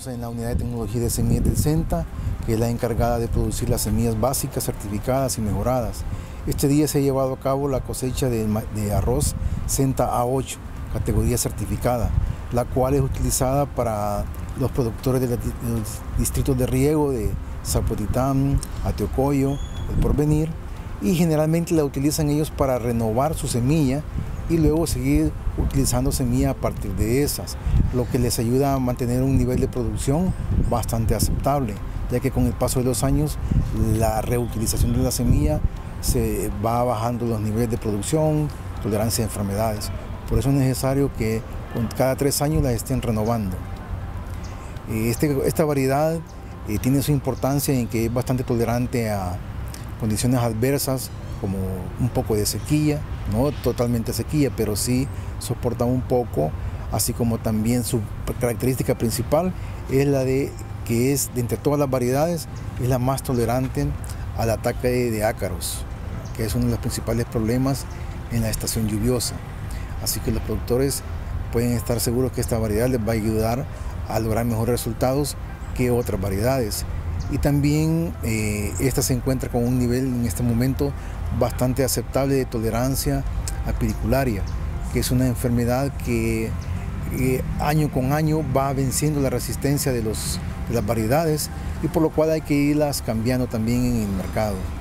estamos en la unidad de tecnología de semillas del CENTA, que es la encargada de producir las semillas básicas, certificadas y mejoradas. Este día se ha llevado a cabo la cosecha de arroz CENTA A8, categoría certificada, la cual es utilizada para los productores de los distritos de riego de Zapotitán, Ateocoyo, El Porvenir, y generalmente la utilizan ellos para renovar su semilla y luego seguir utilizando semilla a partir de esas, lo que les ayuda a mantener un nivel de producción bastante aceptable, ya que con el paso de los años la reutilización de la semilla se va bajando los niveles de producción, tolerancia a enfermedades. Por eso es necesario que cada 3 años la estén renovando. Esta variedad tiene su importancia en que es bastante tolerante a condiciones adversas, como un poco de sequía, no totalmente sequía, pero sí soporta un poco, así como también su característica principal es la de que es, de entre todas las variedades, es la más tolerante al ataque de ácaros, que es uno de los principales problemas en la estación lluviosa. Así que los productores pueden estar seguros que esta variedad les va a ayudar a lograr mejores resultados que otras variedades. Y también esta se encuentra con un nivel en este momento bastante aceptable de tolerancia a pidicularia, que es una enfermedad que año con año va venciendo la resistencia de las variedades, y por lo cual hay que irlas cambiando también en el mercado.